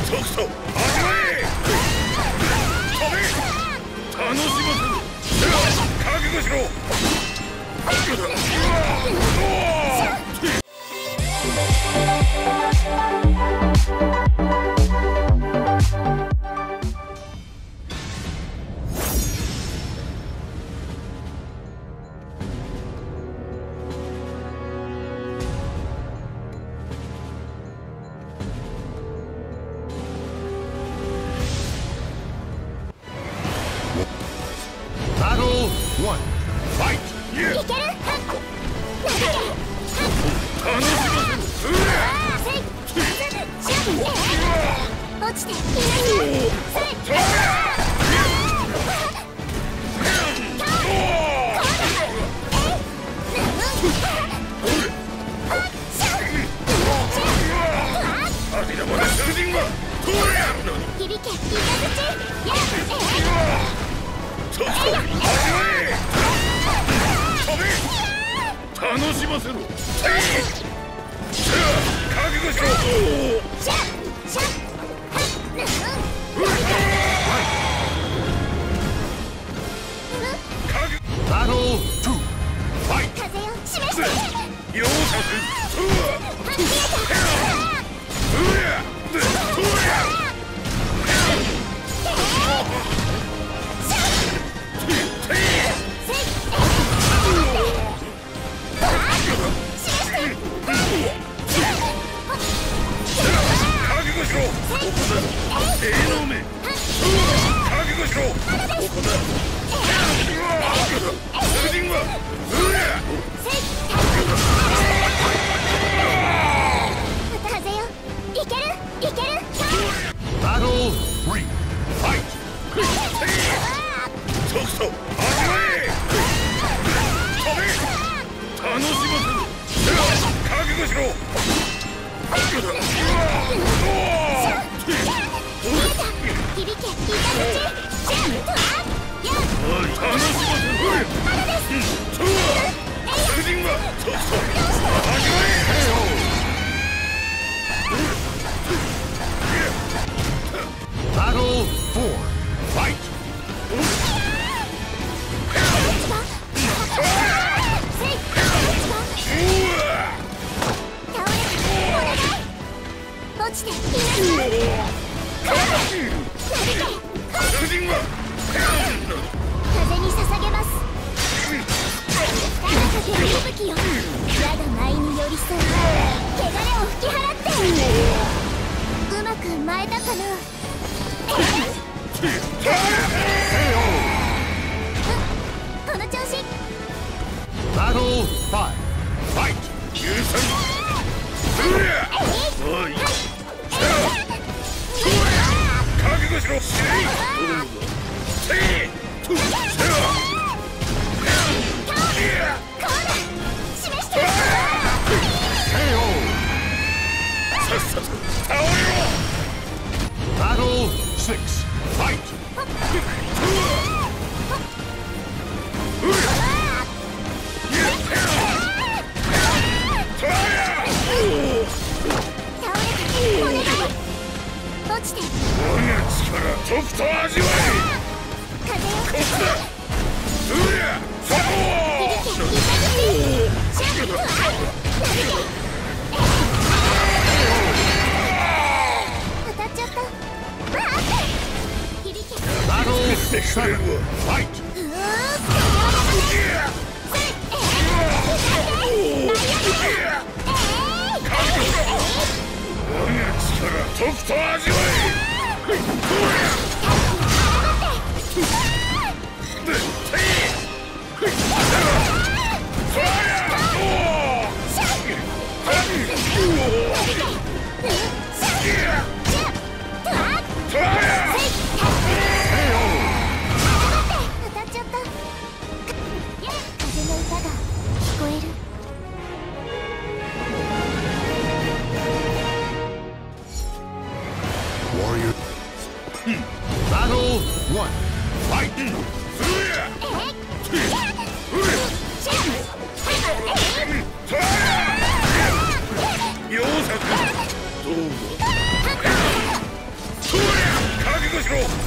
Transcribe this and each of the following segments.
即走始め。飛べ。楽しませる。覚悟しろ。楽しませろ。覚悟しろ。バトル2ファイト。風を示して。容赦せん。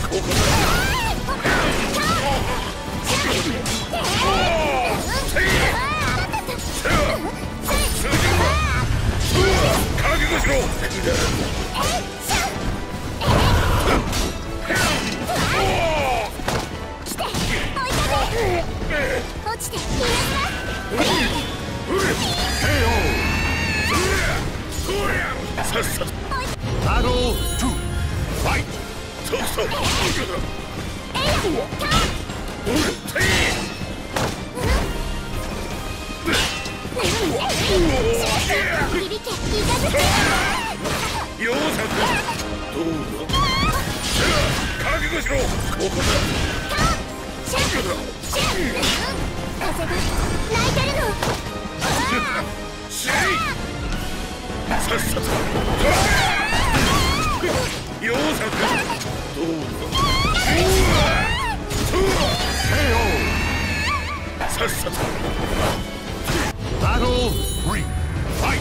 覚悟しろ。 落ちてさっさと。 Battle 2. Fight. そうそう。容赦だ。どうだ。覚悟しろ。ここだ。 風が泣いてるの。 しゃい。さっさと。容赦だ。どうだ。さっさと。 Battle 3. Fight.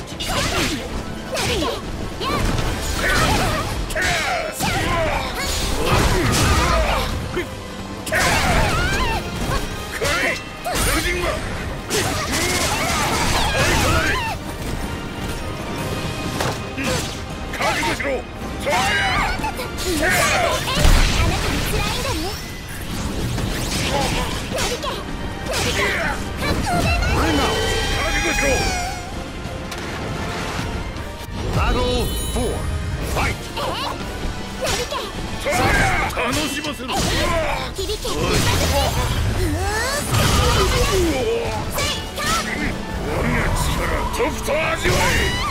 覚悟しろ。 Battle 4. Fight. 楽しませろ。我が力とくと味わえ。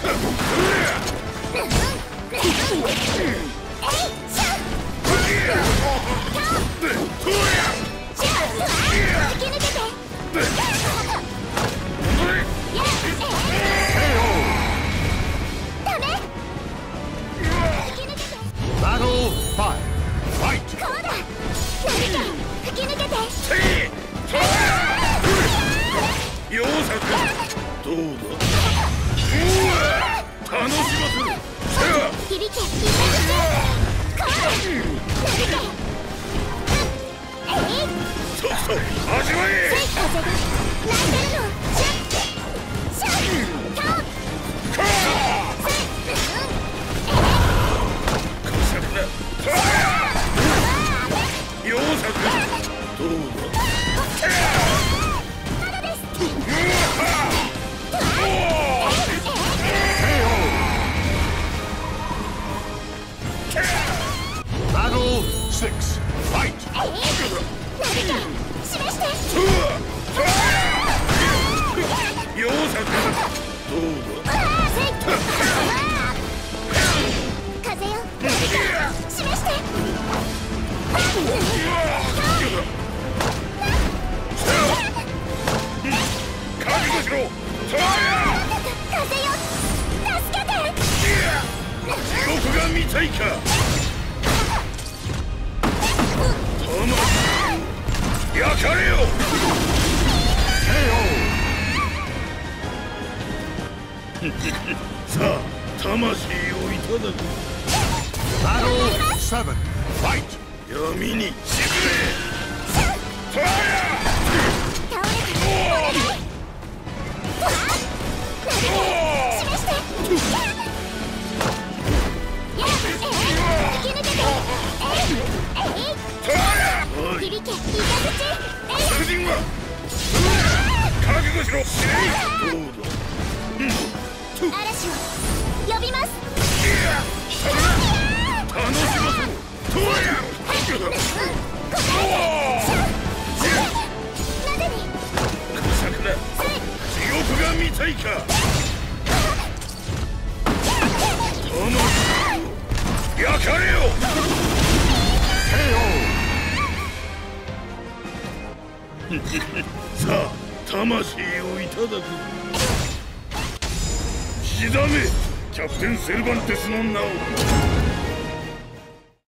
Battle 5. Fight. 容赦どうだ。楽しませろ。そうそう味わえ。容赦どうだ。 Battle 6. Fight. 容赦どうだ。 風よ示して覚悟しろ。 風よ助けて。 地獄が見たいか。焼かれよ。さあ魂をいただく。 Battle 7. Fight. 闇にしくれ。囚人は覚悟しろ。どうだ。 嵐を呼びます。 楽しませろ。 なぜに地獄が見たいか。焼かれよ。さあ魂をいただく。刻めキャプテンセルバンテスの名を。